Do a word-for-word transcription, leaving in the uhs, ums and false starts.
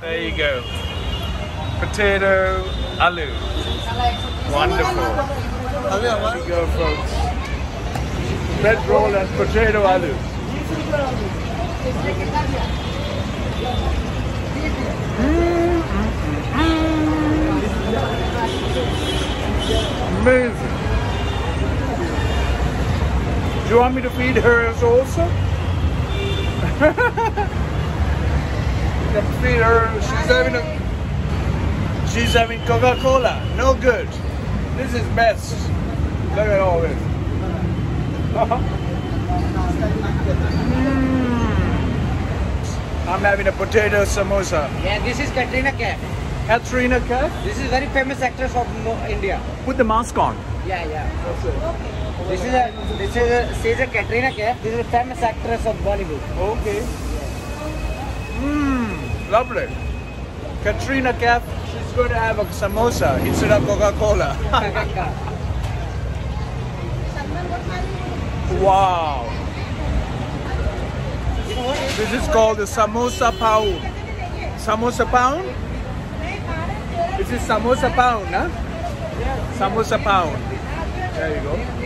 There you go. Potato aloo. Wonderful. There you go, folks. Bread roll and potato aloo. Mm, mm, mm, mm. Amazing. Do you want me to feed her also? Feed her. She's having a. She's having Coca-Cola. No good. This is best. Look at all this. mm. I'm having a potato samosa. Yeah, this is Katrina Kaif. Katrina Kaif? This is very famous actress of India. With the mask on. Yeah, yeah. That's it. This is a. This is a. She's a Katrina Kaif. This is a famous actress of Bollywood. Okay. Mmm. Lovely. Katrina Kaif, she's going to have a samosa instead of Coca-Cola. Wow. This is called the samosa pound. Samosa pound? This is samosa pound, huh? Samosa pound. There you go.